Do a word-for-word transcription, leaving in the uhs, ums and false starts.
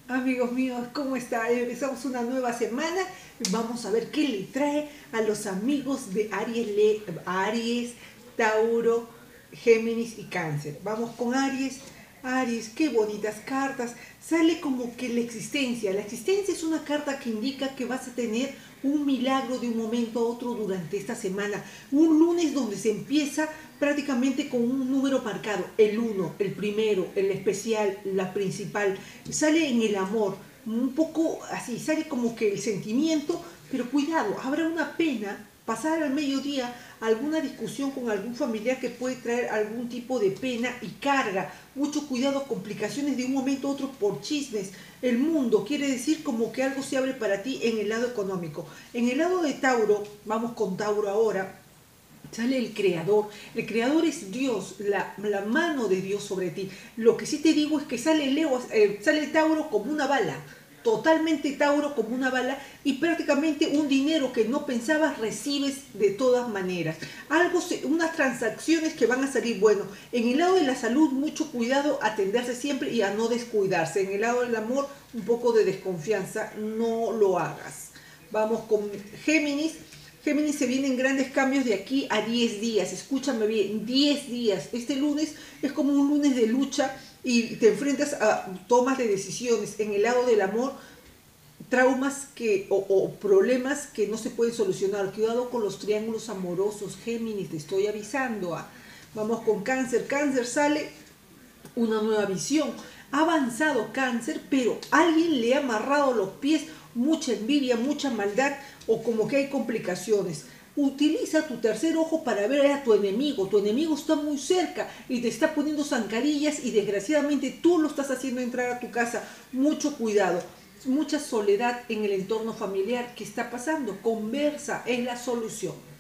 Amigos míos, ¿cómo está? Empezamos una nueva semana. Vamos a ver qué le trae a los amigos de Aries, Le- Aries, Tauro, Géminis y Cáncer. Vamos con Aries. Aries, qué bonitas cartas. Sale como que la existencia. La existencia es una carta que indica que vas a tener un milagro de un momento a otro durante esta semana. Un lunes donde se empieza prácticamente con un número marcado, el uno, el primero, el especial, la principal. Sale en el amor, un poco así, sale como que el sentimiento, pero cuidado, habrá una pena pasar al mediodía alguna discusión con algún familiar que puede traer algún tipo de pena y carga. Mucho cuidado, complicaciones de un momento a otro por chismes. El mundo quiere decir como que algo se abre para ti en el lado económico. En el lado de Tauro, vamos con Tauro ahora, sale el creador. El creador es Dios, la, la mano de Dios sobre ti. Lo que sí te digo es que sale Leo, eh, sale Tauro como una bala. Totalmente Tauro como una bala y prácticamente un dinero que no pensabas recibes de todas maneras. Algo, se, unas transacciones que van a salir bueno. En el lado de la salud, mucho cuidado, atenderse siempre y a no descuidarse. En el lado del amor, un poco de desconfianza, no lo hagas. Vamos con Géminis. Géminis, se vienen grandes cambios de aquí a diez días. Escúchame bien, diez días. Este lunes es como un lunes de lucha y te enfrentas a tomas de decisiones. En el lado del amor, traumas que, o, o problemas que no se pueden solucionar. Cuidado con los triángulos amorosos, Géminis, te estoy avisando. Ah. Vamos con Cáncer. Cáncer, sale una nueva visión. Ha avanzado Cáncer, pero alguien le ha amarrado los pies, mucha envidia, mucha maldad o como que hay complicaciones. Utiliza tu tercer ojo para ver a tu enemigo. Tu enemigo está muy cerca y te está poniendo zancadillas y desgraciadamente tú lo estás haciendo entrar a tu casa. Mucho cuidado. Mucha soledad en el entorno familiar. ¿Qué está pasando? Conversa, es la solución.